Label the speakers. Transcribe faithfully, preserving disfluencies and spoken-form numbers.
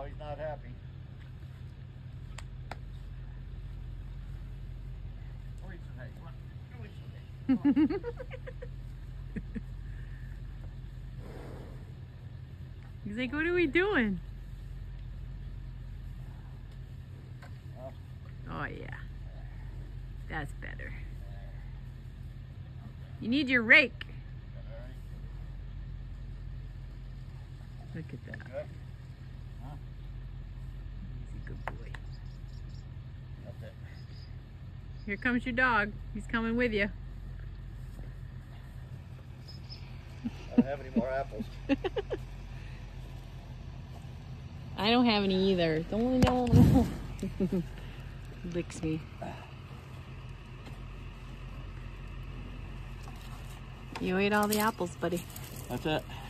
Speaker 1: No, he's not happy. Where's the hay? Where's the hay? Come on.
Speaker 2: He's like, what are we doing?
Speaker 1: Oh,
Speaker 2: Oh yeah, that's better. You need your rake. Look at that.
Speaker 1: good? Huh?
Speaker 2: He's a good boy.
Speaker 1: That's it.
Speaker 2: Here comes your dog. He's coming with you.
Speaker 1: I don't have any more apples.
Speaker 2: I don't have any either. Don't know. Licks me. You ate all the apples, buddy.
Speaker 1: That's it.